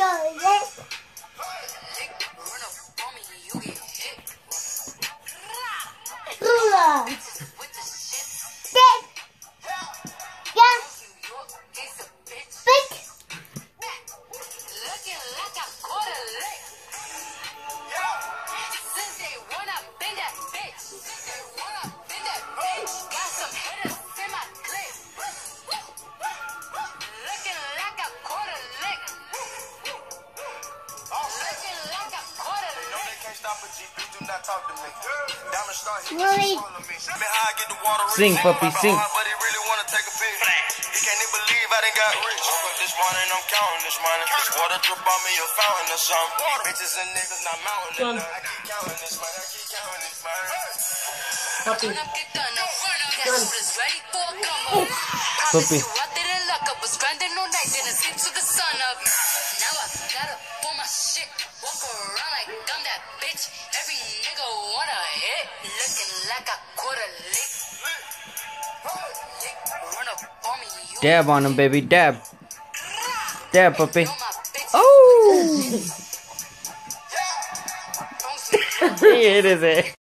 Sing, puppy, sing. Puppy. Puppy. Dab on him, baby. Dab. Dab, puppy. Oh! It is it.